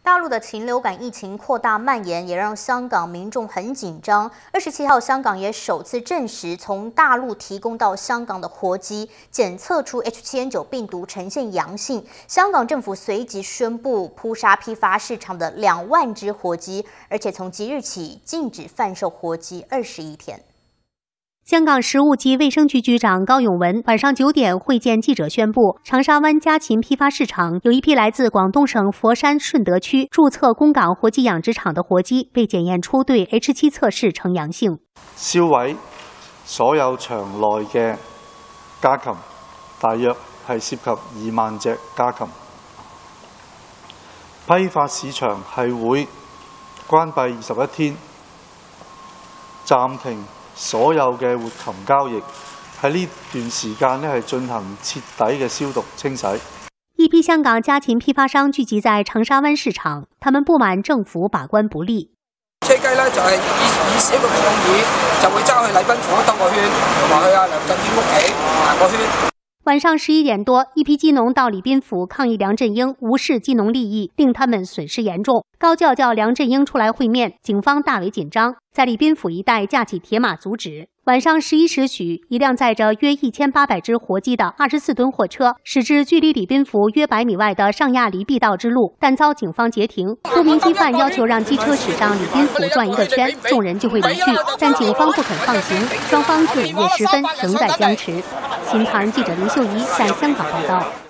大陆的禽流感疫情扩大蔓延，也让香港民众很紧张。27号，香港也首次证实，从大陆提供到香港的活鸡检测出 H7N9 病毒呈现阳性。香港政府随即宣布扑杀批发市场的2万只活鸡，而且从即日起禁止贩售活鸡21天。 香港食物及卫生局局长高永文晚上9点会见记者宣布，长沙湾家禽批发市場有一批来自广东省佛山顺德区注册供港活鸡养殖场的活鸡被检验出對 H7 測試呈陽性。 銷毀所有場內嘅家禽，大約係涉及2萬隻家禽。批發市場係會關閉21天，暫停 所有嘅活禽交易喺呢段時間係進行徹底嘅消毒清洗。 一批香港家禽批發商聚集在長沙灣市場，他們不滿政府把關不力。 車雞呢就係以一個抗議，就會揸去禮賓府兜個圈，同埋去阿梁振英屋企行個圈。 晚上11點多，一批雞農到禮賓府抗議梁振英無視雞農利益，令他們損失嚴重。高叫梁振英出來會面，警方大為緊張，在禮賓府一帶架起鐵馬阻止。晚上11時許，一輛載着約1800隻活雞的24噸貨車駛至距離禮賓府約100米外的上亞梨必道之路，但遭警方截停。多名雞販要求讓機車駛上禮賓府轉一個圈，眾人就會離去，但警方不肯放行，雙方至午夜時分仍在僵持。新唐人記者林秀儀在香港報道。